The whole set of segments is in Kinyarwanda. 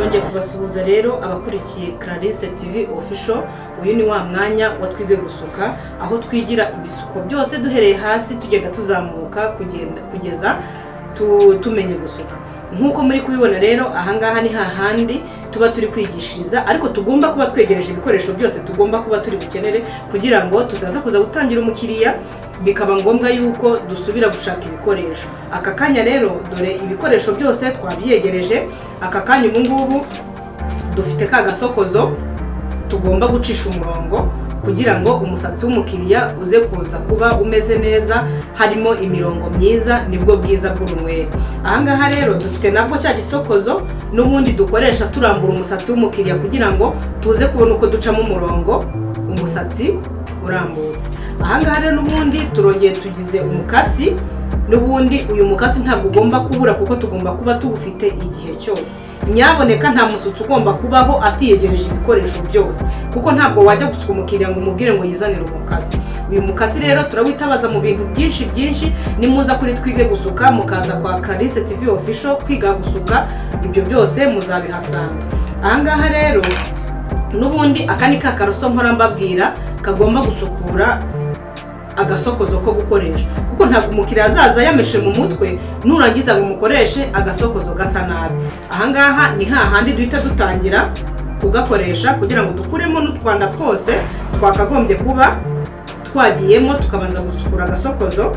nongeye kubasuhuza rero abakurikiye Clarisse TV official. Uyu ni wa mwanya wa twige gusuka, aho twigira ibisuko byose duhereye hasi tugenda tuzamuka kugeza tumenye gusuka. Nkuko muri kubibona rero ahangaha ni hahandi tuba turi kwigishiriza, ariko tugomba kuba twegereje ibikoresho byose tugomba kuba turi bukenere kugira ngo tutaza kuza gutangira umukiriya bikaba ngombwa yuko dusubira gushaka ibikoresho. Aka kanya rero dore ibikoresho byose twabyegereje. Aka kanya ubu ngubu dufite ka gasokozo tugomba gucisha umurongo kugira ngo umusatsi w'umukiriya uze kuza kuba umeze neza, harimo imirongo myiza, nibwo bwiza bw'urunwere. Ahangaha rero dufite nabwo cya gisokozo n'ubundi dukoresha turambura umusatsi w'umukiriya kugira ngo tuze kubona uko ducamo umurongo umusatsi urambutse. Ahangaha rero n'ubundi turongeye tugize umukasi, n'ubundi uyu mukasi ntabwo ugomba kubura kuko tugomba kuba tuwufite igihe cyose. Nyaboneka nta musutsi ugomba kubaho atiyegereje ibikoresho byose, kuko ntabwo wajya gusuka umukiriya ngo umubwire ngo yizanire umukasi. Uyu mukasi rero turawitabaza mu bintu byinshi. Nimuza kuri twige gusuka mukaza kwa Clarisse TV official kwiga gusuka, ibyo byose muzabihasanga. Ahangaha rero n'ubundi aka ni ka karoso mpora mbabwira kagomba gusukura agasokozo ko gukoresha, kuko ntabwo umukiriya azaza yameshe mu mutwe nurangiza ngo umukoreshe agasokozo gasa nabi. Ahangaha ni hahandi duhita dutangira kugakoresha kugira ngo dukuremo n'utwanda twose twakagombye kuba twagiyemo, tukabanza gusukura agasokozo.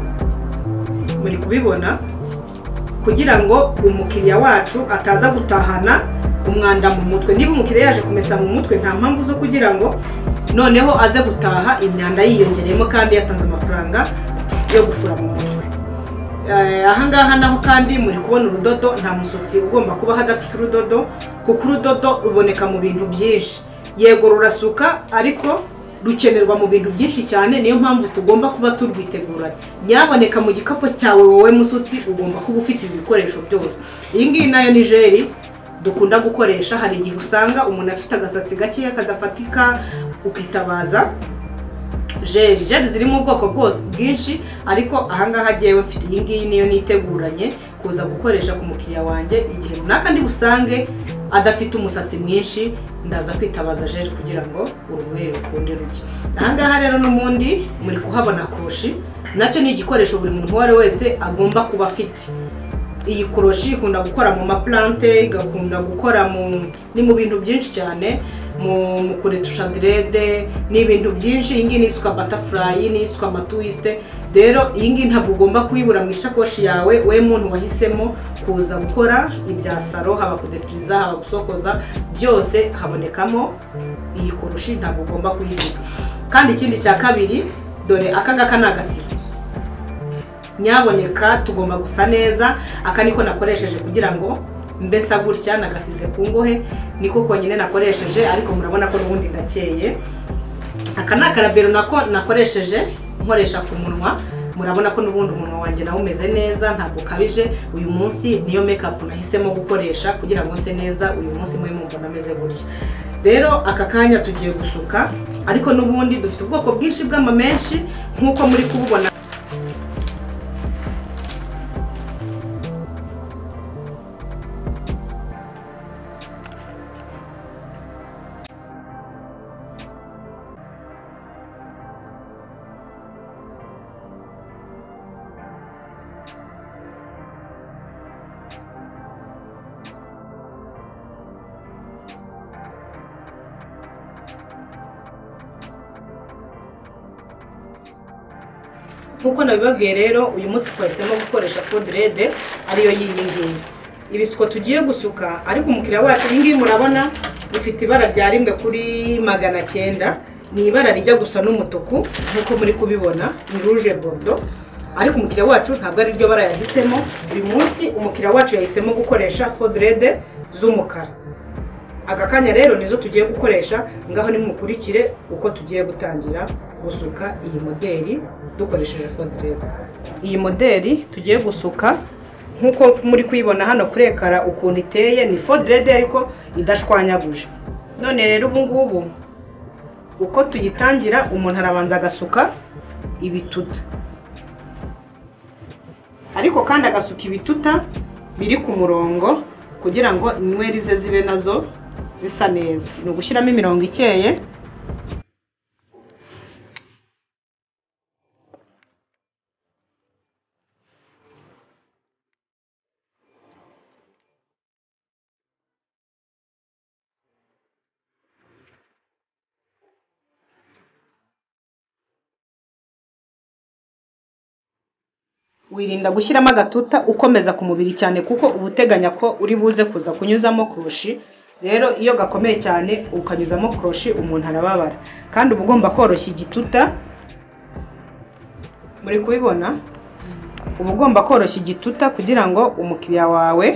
Muri kubibona, kugira ngo umukiriya wacu ataza gutahana umwanda mu mutwe. Niba umukiriya yaje kumesa mu mutwe, nta mpamvu zo kugira ngo noneho aze gutaha imyanda yiyongereyemo kandi yatanze amafaranga yo gufura mu mutwe. Ahangaha naho kandi muri kubona urudodo. Nta musutsi ugomba kuba hadafite urudodo, kuko urudodo ruboneka mu bintu byinshi. Yego rurasuka, ariko rukenerwa mu bintu byinshi cyane, niyo mpamvu tugomba kuba turwitegura. Nyaboneka mu gikapo cyawe wowe musutsi ugomba kuba ufite ibikoresho byose. Iyi ngiyi nayo ni jeri dukunda gukoresha. Hari igihe usanga umuntu afite agasatsi gakeya kadafatika, ukitabaza jeri ziri mu bwoko bwose bwinshi, ariko ahangaha agiyewe mfite iyi ngiyi niyo niteguranye kuza gukoresha ku mukiriya wanjye igihe runaka ndi busange adafite umusatsi mwinshi, ndaza kwitabaza jeri kugira ngo urunwere rukunde ruke. Ahangaha rero n'ubundi muri kuhabona koroshi, nacyo ni igikoresho buri muntu wari wese agomba kuba afite. Iyi koroshi ikunda gukora mu maplante, igakunda gukora ni mu bintu byinshi cyane, mu kuretusha direde n'ibintu byinshi. Iyi ngiyi ni isuka butterfly, ni isuka matwiste. Rero iyi ngiyi ntabwo ugomba kuyibura mu ishakoshi yawe, we muntu wahisemo kuza gukora ibya salo, haba kudefiriza, haba gusokoza, byose habonekamo iyi koroshi, ntabwo ugomba kuyisiga. Kandi ikindi cya kabiri, dore aka ngaka ni agati. Nyaboneka tugomba gusa neza. Aka niko nakoresheje kugira ngo mbesa gutya, nagasize ku ngohe, niko konyine nakoresheje, ariko murabona ko n'ubundi ndakeye. Aka ni akarabero nako nakoresheje nkoresha ku munwa. Murabona ko n'ubundi umunwa wanjye nawe umeze neza, ntabwo kabije. Uyu munsi niyo makeup nahisemo gukoresha kugira ngo nse neza uyu munsi mwe mubona ameze gutya. Rero aka kanya tugiye gusuka, ariko n'ubundi dufite ubwoko bwinshi bw'amamenshi nkuko muri kububona. Nkuko nabibabwiye rero, uyu munsi twahisemo gukoresha podrede, ariyo y'iyi ngiyi. Ibisuko tugiye gusuka, ariko umukiriya wacu iyi ngiyi murabona ifite ibara rya rimwe kuri 900. Ni ibara rijya gusa n'umutuku nkuko muri kubibona, ni rouge bordeaux, ariko umukiriya wacu ntabwo ari ryo bara yahisemo. Uyu munsi umukiriya wacu yahisemo gukoresha podrede z'umukara. Aka kanya rero nizo tugiye gukoresha. Ngaho nimukurikire uko tugiye gutangira gusuka iyi modeli dukoresheje podrede. Iyi modeli tugiye gusuka nkuko muri kuyibona hano kuri ekara ukuntu iteye, ni podrede ariko idashwanyaguje. None rero ubu ngubu uko tuyitangira, umuntu arabanza agasuka ibituta, ariko kandi agasuka ibituta biri ku murongo kugira ngo inyweri ze zibe nazo zisa neza. Ni ugushyiramo imirongo ikeye, wirinda gushyiramo agatuta ukomeza ku mubiri cyane kuko uba uteganya ko uri buze kuza kunyuzamo koroshi. Rero iyo gakomeye cyane ukanyuzamo koroshi umuntu arababara, kandi uba ugomba koroshya igituta. Muri kubibona, uba ugomba koroshya igituta kugira ngo umukiriya wawe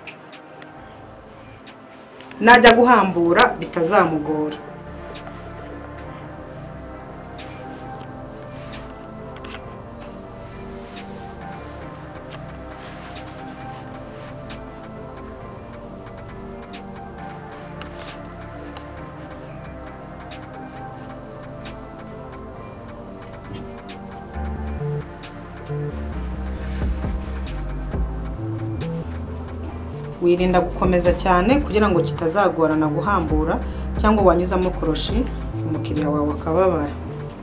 najya guhambura bitazamugora. Wirinda gukomeza cyane kugira ngo kitazagorana guhambura, cyangwa wanyuzamo koroshi umukiriya wawe akababara.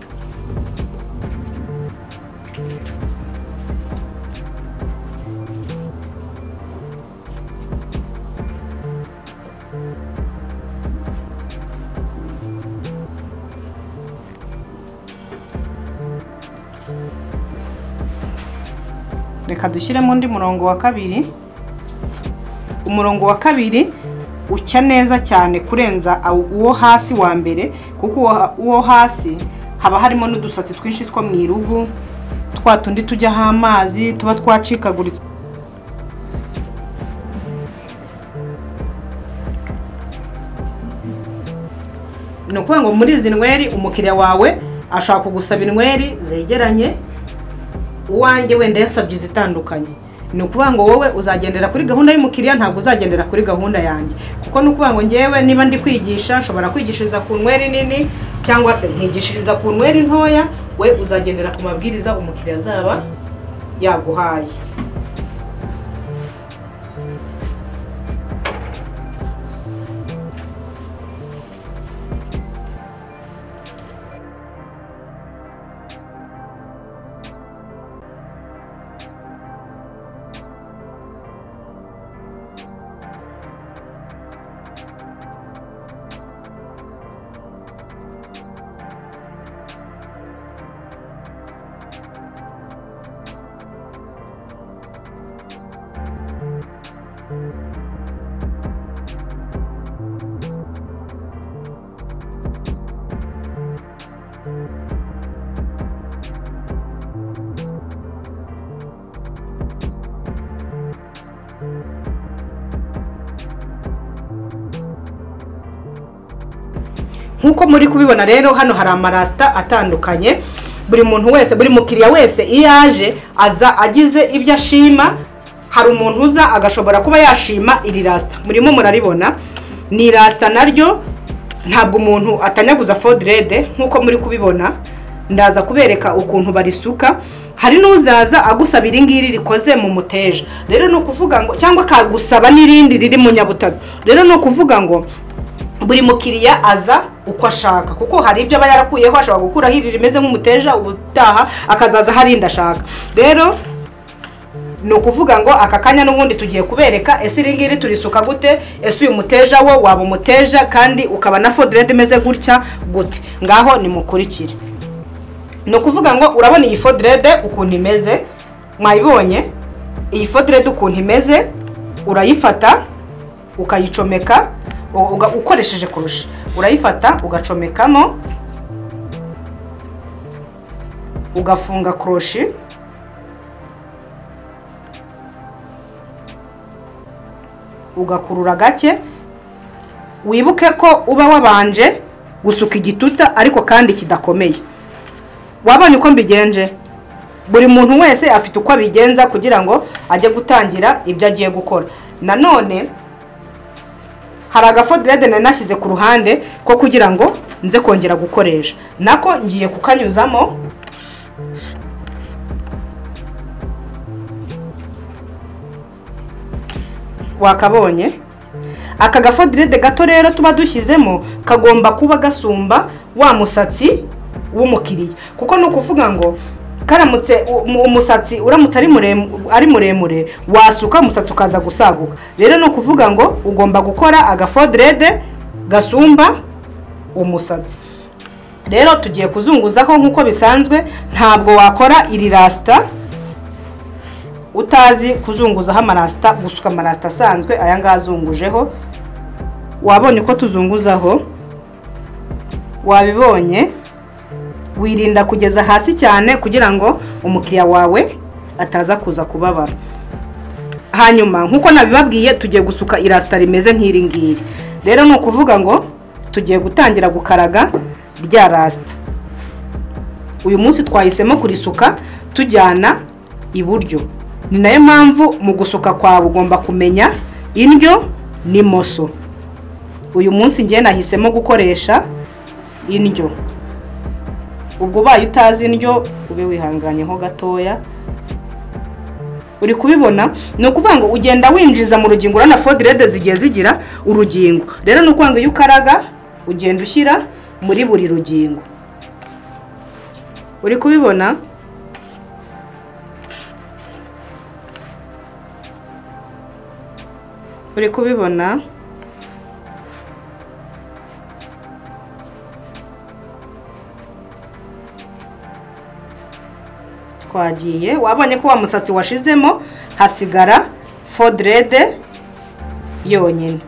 Reka dushyiremo undi murongo wa kabiri. Umurongo wa kabiri ucya neza cyane kurenza uwo hasi wa mbere, kuko uwo hasi haba harimo n'udusatsi twinshi two mu irugu, twa tundi tujyaho amazi tuba twacikaguritse. Ni ukuvuga ngo muri izi nweri umukiriya wawe ashaka kugusaba inweri zegeranye, uwanjye wenda yasabye izitandukanye. Ni ukuvuga ngo wowe uzagendera kuri gahunda y'umukiriya, ntabwo uzagendera kuri gahunda yanjye, kuko ni ukuvuga ngo ngewe niba ndi kwigisha nshobora kwigishiriza ku nweri nini cyangwa se nkigishiriza ku nweri ntoya, we uzagendera ku mabwiriza umukiriya azaba yaguhaye. Nkuko muri kubibona rero, hano hari amarasta atandukanye. Buri muntu wese, buri mukiriya wese iyaje aza agize ibyo ashima. Hari umuntu uza agashobora kuba yashima iri rasta, murimo muraribona. Ni rasta naryo ntabwo umuntu atanyaguza fodrede nkuko muri kubibona. Ndaza kubereka ukuntu barisuka. Hari n'uzaza agusaba iringiri rikoze mu muteja. Rero no kuvuga ngo, cyangwa kagusaba n'irindi riri mu nyabutatu. Rero no kuvuga ngo buri mukiriya aza uko ashaka, kuko hari ibyo aba yarakuyeho ashobora gukura hiri rimeze nk'umuteja, ubutaha akazaza hari ndashaka. Rero no kuvuga ngo aka kanya n'ubundi tugiye kubereka ese iringiri turisuka gute, ese uyu muteja wo waba umuteja kandi ukaba na fodrede imeze gutya gute. Ngaho nimukurikire. No kuvuga ngo urabona iyi fodrede ukuntu imeze, mwayibonye iyi fodrede ukuntu imeze, urayifata ukayicomeka ukoresheje koroshi. Urayifata ugacomekamo, ugafunga koroshi, ugakurura gake. Wibuke ko uba wabanje gusuka igituta ariko kandi kidakomeye. Wabonye uko mbigenje? Buri muntu wese afite uko abigenza kugira ngo ajye gutangira ibyo agiye gukora. Nanone hari agafodrede nanashyize ku ruhande ko kugira ngo nze kongera gukoresha, nako ngiye kukanyuzamo. wakabonye. Aka gafoderede gato rero tuba dushyizemo kagomba kuba gasumba wa musatsi w'umukiriya, kuko no kuvuga ngo karamutse umusatsi uramutse ari muremure wasuka umusatsi ukaza gusaguka. Rero no kuvuga ngo ugomba gukora agafoderede gasumba umusatsi. Rero tugiye kuzunguzaho nkuko bisanzwe, ntabwo wakora iri rasta utazi kuzunguzaho amarasta, gusuka amarasta asanzwe aya ngazungujeho. Wabonye uko tuzunguzaho, wabibonye. Wirinda kugeza hasi cyane kugira ngo umukiriya wawe ataza kuza kubabara. Hanyuma nkuko nabibabwiye tugiye gusuka irasta rimeze nk'iri ngiri. Rero no kuvuga ngo tugiye gutangira gukaraga rya rasta. Uyu munsi twahisemo kurisuka tujyana iburyo. Ni nayo mpamvu mu gusuka kwawe ugomba kumenya indyo n'imoso. Uyu munsi ngiye nahisemo gukoresha indyo. Ubwo baye utazi indyo ube wihanganyeho gatoya. Uri kubibona? Ni ukuvuga ngo ugenda winjiza mu rugingo. Urana foderede zigiye zigira urugingo. Rero ni ukuvuga ngo iyo ukaraga ugenda ushyira muri buri rugingo. Uri kubibona? Uri kubibona? Twagiye. Wabonye ko wa musatsi washizemo hasigara foderede yonyine.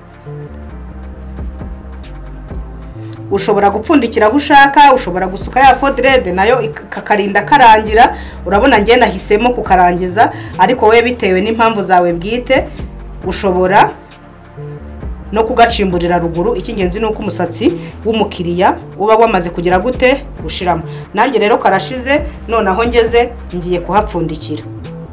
Ushobora gupfundikira aho ushaka, ushobora gusuka ya foderede nayo kakarinda karangira. Urabona ngiye nahisemo kukarangiza, ariko we bitewe n'impamvu zawe bwite ushobora no kugacimburira ruguru. Ikingenzi nuko umusatsi w'umukiriya uba wamaze kugira gute gushiramo. Nanjye rero karashize, none aho ngeze ngiye kuhapfundikira.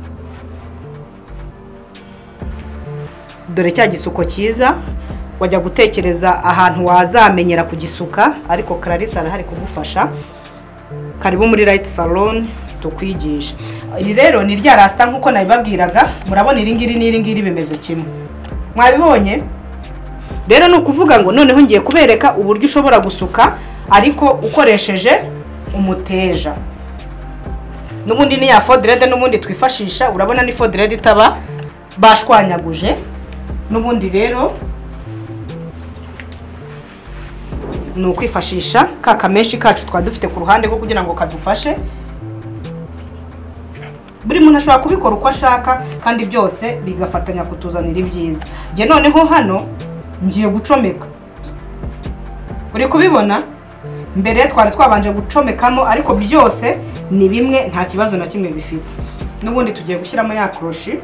Dore cya gisuko cyiza wajya gutekereza ahantu wazamenyera kugisuka, ariko Clarisse arahari kugufasha. Karibu muri Light Salon tukwigisha. Iri rero ni rya rasta nkuko nabibabwiraga. Murabona iri ngiri bimeze kimwe. Mwabibonye? Rero no kuvuga ngo noneho ngiye kubereka uburyo ushobora gusuka ariko ukoresheje umuteja. Nubundi ni ya foderede nubundi twifashisha. Urabona ni foderede itaba bashwanyaguje. Nubundi rero ni ukwifashisha ka kameshi kacu twadufite ku ruhande rwo kugira ngo kadufashe. Buri muntu ashobora kubikora uko ashaka kandi byose bigafatanya kutuzanira ibyiza. Nge noneho hano ngiye gucomeka. Uri kubibona? Mbere twari twabanje gucomekamo, ariko byose ni bimwe, nta kibazo na kimwe bifite. Nubundi tugiye gushyiramo ya kroshi.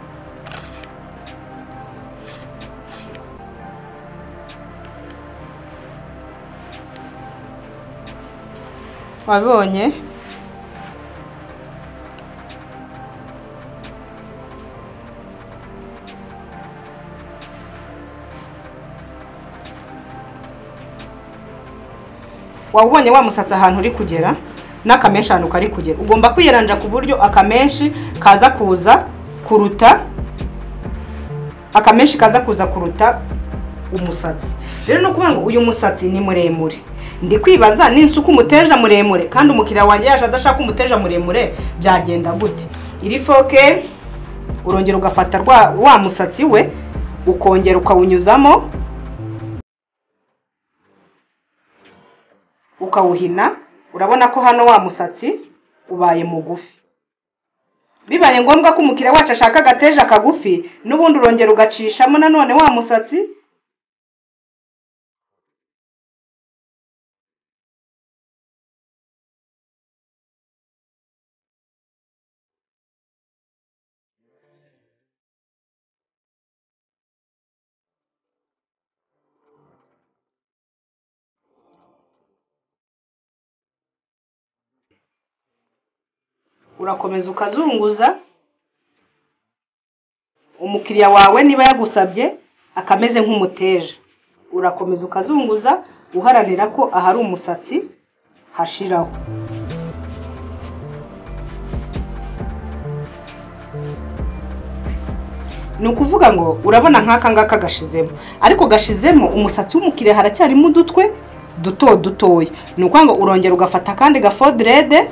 Wabonye? Wabonye wa musatsi ahantu uri kugera n'akamenshi ahantu kari kugera. Ugomba kwiyeranja ku buryo akamenshi kaza kuza kuruta umusatsi. Rero no kuvuga ngo uyu musatsi ni muremure. Ndi kwibaza ninsuka umuteja muremure kandi umukiriya wanjye yaje adashaka umuteja muremure byagenda gute? Iri foke urongera ugafata wa musatsi we ukongera ukawunyuzamo ukawuhina. Urabona ko hano wa musatsi ubaye mugufi. Bibaye ngombwa ko umukiriya wacu ashaka agateja kagufi, nubundi urongera ugacishamo nanone wa musatsi. Urakomeza ukazunguza. Umukiriya wawe niba yagusabye akameze nk'umuteja, urakomeza ukazunguza uharanira ko ahari umusatsi hashiraho. ni ukuvuga ngo urabona nk'aka ngaka gashizemo, ariko gashizemo umusatsi w'umukiriya haracyarimo udutwe dutoya. Ni ukuvuga ngo urongera ugafata kandi gafoderede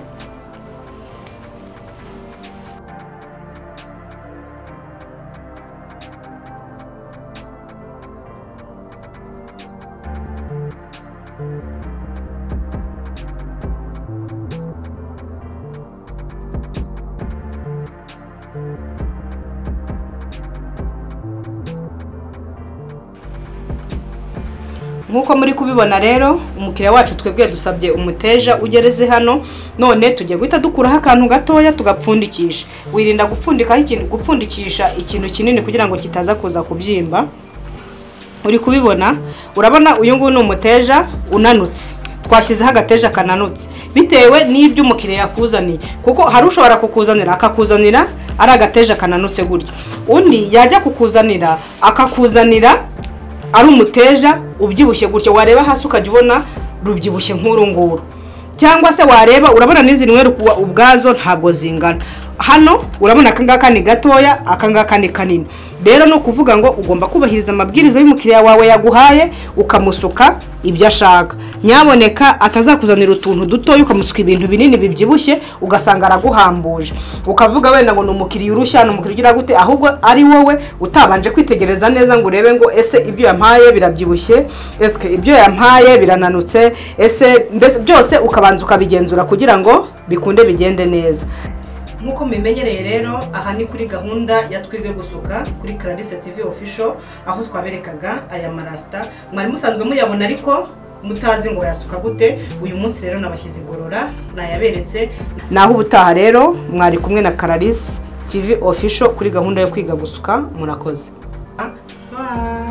nkuko muri kubibona. Rero umukiriya wacu twebwe dusabye umuteja ugereze hano, none tugiye guhita dukuraho akantu gatoya tugapfundikisha. Wirinda gupfundikisha ikintu kinini kugira ngo kitaza kuza kubyimba. Uri kubibona, urabona uyu nguyu ni umuteja unanutse, twashyizeho agateja kananutse bitewe n'ibyo umukiriya yakuzaniye, kuko hari ushobora kukuzanira akakuzanira ari agateja kananutse gutya, undi yajya kukuzanira akakuzanira ari umuteja ubyibushye gutya, wareba hasi ukajya ubona rubyibushye nk'uru nguru, cyangwa se wareba urabona n'izi nweru ubwazo ntabwo zingana. Hano urabona akangaka ni gatoya, akangaka ni kanini. Rero no kuvuga ngo ugomba kubahiriza amabwiriza y'umukiriya wawe yaguhaye, ukamusuka ibyo ashaka. Nyaboneka atazakuzanira utuntu dutoya ukamusuka ibintu binini bibyibushye ugasanga araguhambuje, ukavuga wenda ngo n'umukiriya urushya, n'umukiriya ugira gute, ahubwo ari wowe utabanje kwitegereza neza ngo urebe ngo ese ibyo yampaye birabyibushye, ese ibyo yampaye birananutse, ese mbese byose ukabanza ukabigenzura kugira ngo bikunde bigende neza. Nkuko mumenyereye rero, aha ni kuri gahunda ya Twige Gusuka kuri Clarisse TV Official, aho twaberekaga aya marasta mwari musanzwe muyabona ariko mutazi ngo yasuka gute. Uyu munsi rero nabashyize igorora nayaberetse, naho ubutaha rero mwari kumwe na Clarisse TV Official kuri gahunda yo Kwiga Gusuka. Murakoze. Bye.